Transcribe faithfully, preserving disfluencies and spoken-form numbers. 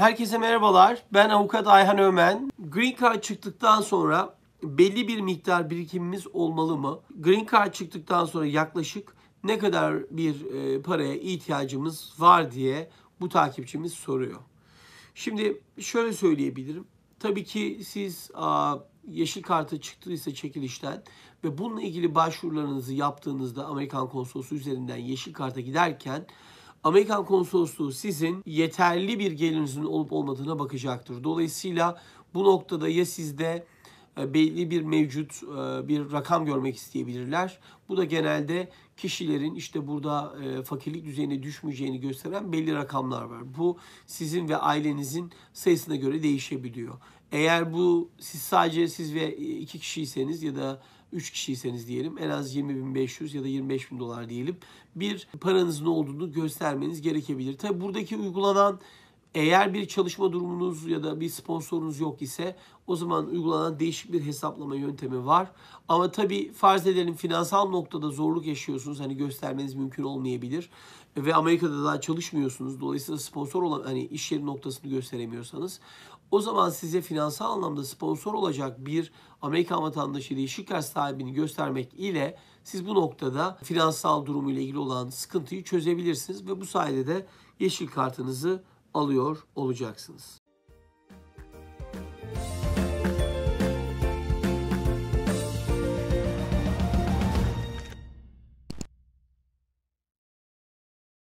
Herkese merhabalar. Ben avukat Ayhan Ömen. Green Card çıktıktan sonra belli bir miktar birikimimiz olmalı mı? Green Card çıktıktan sonra yaklaşık ne kadar bir e, paraya ihtiyacımız var diye bu takipçimiz soruyor. Şimdi şöyle söyleyebilirim. Tabii ki siz a, yeşil kartı çıktıysa çekilişten ve bununla ilgili başvurularınızı yaptığınızda Amerikan Konsolosluğu üzerinden yeşil karta giderken Amerikan Konsolosluğu sizin yeterli bir gelirinizin olup olmadığına bakacaktır. Dolayısıyla bu noktada ya sizde belli bir mevcut bir rakam görmek isteyebilirler. Bu da genelde kişilerin işte burada fakirlik düzeyine düşmeyeceğini gösteren belli rakamlar var. Bu sizin ve ailenizin sayısına göre değişebiliyor. Eğer bu siz sadece siz ve iki kişiyseniz ya da üç kişiyseniz diyelim en az yirmi bin beş yüz ya da yirmi beş bin dolar diyelim bir paranızın olduğunu göstermeniz gerekebilir. Tabi buradaki uygulanan eğer bir çalışma durumunuz ya da bir sponsorunuz yok ise o zaman uygulanan değişik bir hesaplama yöntemi var. Ama tabii farz edelim finansal noktada zorluk yaşıyorsunuz. Hani göstermeniz mümkün olmayabilir. Ve Amerika'da daha çalışmıyorsunuz. Dolayısıyla sponsor olan hani iş yeri noktasını gösteremiyorsanız o zaman size finansal anlamda sponsor olacak bir Amerikan vatandaşı yeşil kart sahibini göstermek ile siz bu noktada finansal durumuyla ilgili olan sıkıntıyı çözebilirsiniz ve bu sayede de yeşil kartınızı alıyor olacaksınız.